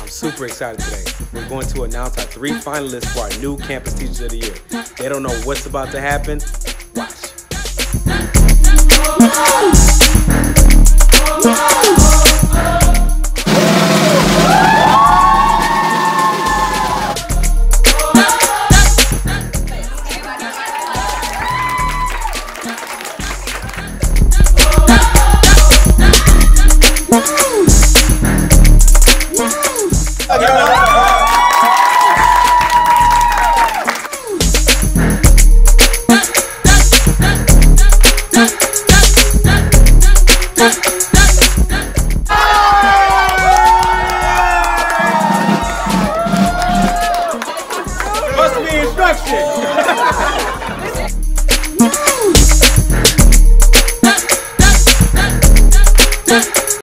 super excited today. We're going to announce our 3 finalists for our new Campus Teachers of the Year. They don't know what's about to happen. Watch.